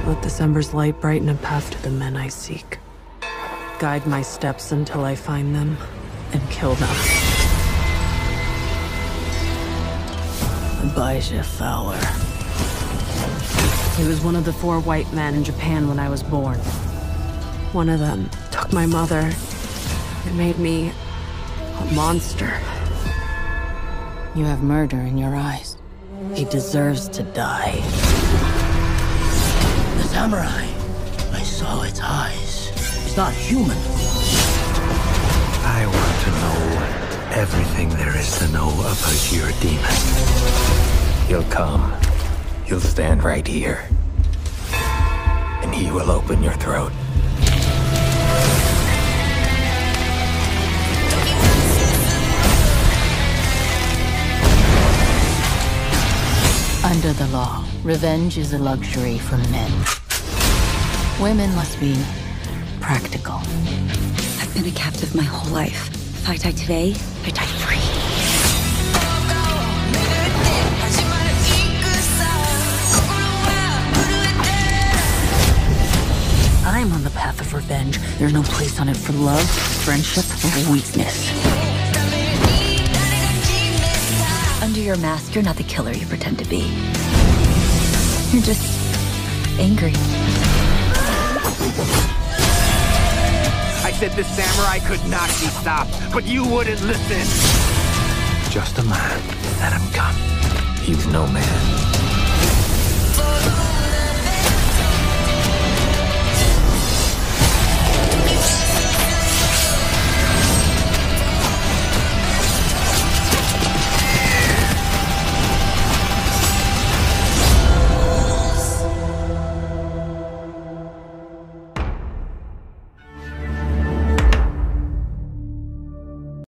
Let December's light brighten a path to the men I seek. Guide my steps until I find them and kill them. Abijah Fowler. He was one of the 4 white men in Japan when I was born. One of them took my mother and made me a monster. You have murder in your eyes. He deserves to die. The samurai. I saw its eyes. It's not human. I want to know everything there is to know about your demon. He'll come. He'll stand right here. And he will open your throat. Under the law, revenge is a luxury for men. Women must be practical. I've been a captive my whole life. If I die today, I die free. I'm on the path of revenge. There's no place on it for love, friendship, or weakness. Under your mask, you're not the killer you pretend to be. You're just angry. I said the samurai could not be stopped, but you wouldn't listen. Just a man. Let him come. He's no man.